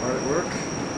hard at work.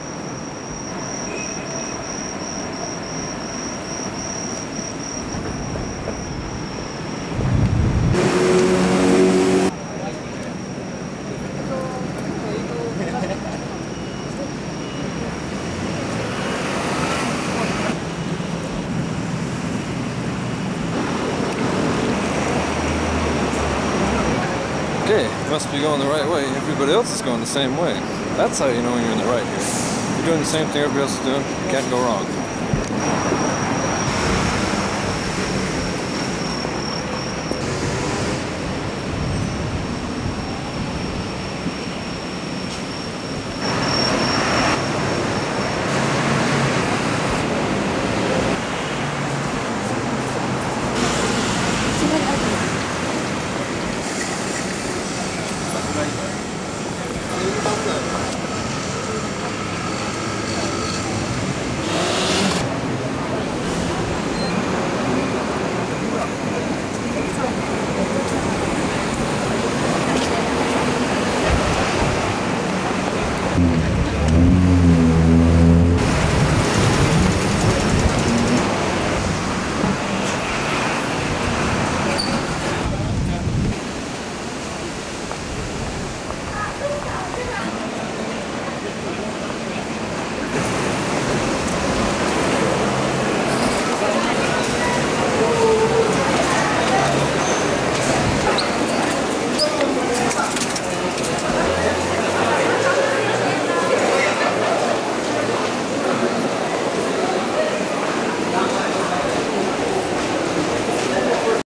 Okay, you must be going the right way. Everybody else is going the same way. That's how you know you're in the right here. If you're doing the same thing everybody else is doing, you can't go wrong.